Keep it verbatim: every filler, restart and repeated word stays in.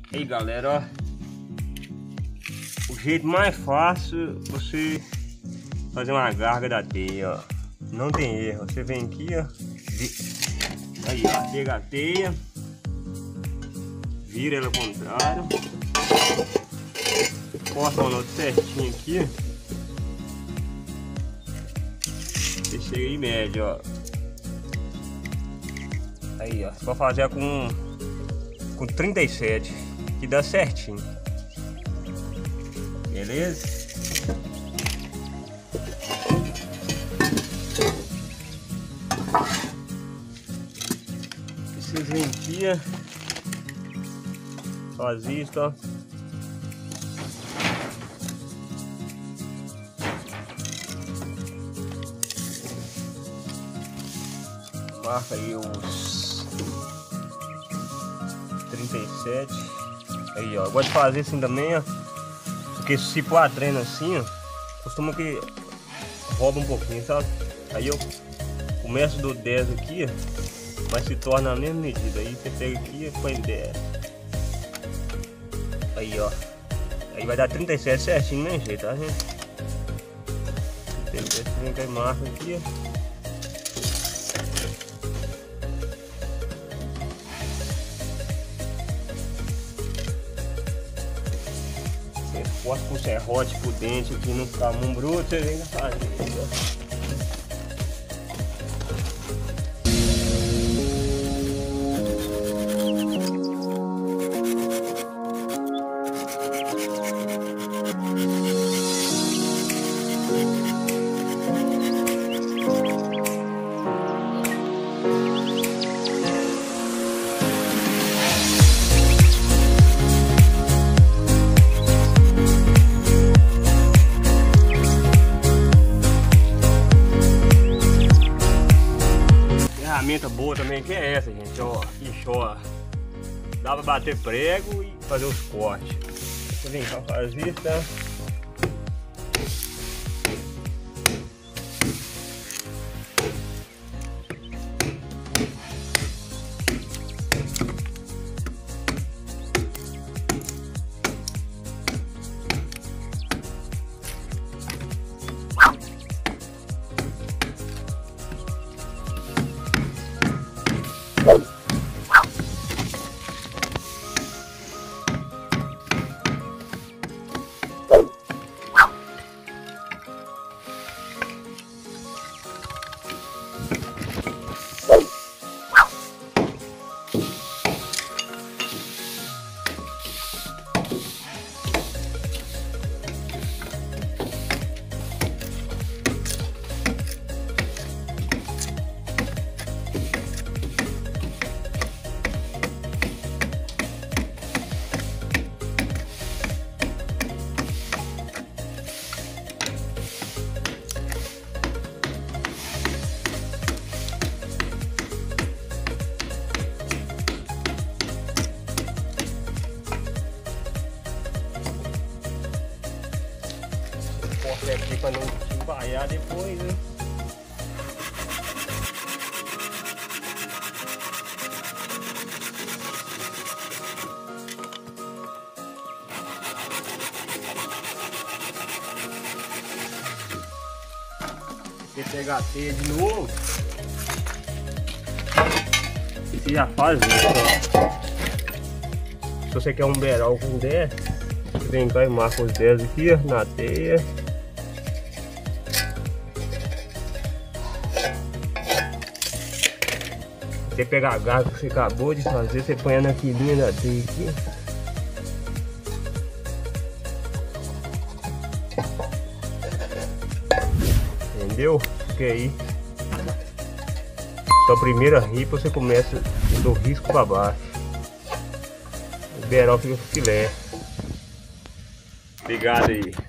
Aí galera, ó, o jeito mais fácil você fazer uma garga da teia, ó, não tem erro. Você vem aqui, ó, aí ó, pega a teia, vira ela ao contrário, corta o nó certinho aqui, você chega aí médio, ó. Aí ó, você pode fazer com com trinta e sete, que dá certinho, beleza? Vocês vêm aqui, faz isso, ó. Marca aí os trinta e sete. Aí ó, eu gosto de fazer assim também, ó, porque se pôr a treino assim, ó, costuma que rouba um pouquinho, sabe? Aí eu começo do dez aqui, ó, mas se torna a mesma medida. Aí você pega aqui e põe dez. Aí ó, aí vai dar trinta e sete certinho, né, gente? Tá, gente? Você vem com a marca aqui, ó. Corta com o serrote por dentro aqui, não ficar mão bruto, você vem fazer. Ferramenta boa também que é essa, gente, ó, ixi, ó, dá pra bater prego e fazer os cortes. Você vem cá fazer, tá? Corta aqui para não embaiar depois, né? Você pegar a teia de novo, você já faz isso, ó. Se você quer um beral com dez, você vem cá e marca os dez aqui, ó, na teia. Você pega a garra que você acabou de fazer, você põe na filinha da teia aqui. Entendeu? Porque aí, sua primeira ripa você começa do risco para baixo. O beral fica filé. Obrigado aí.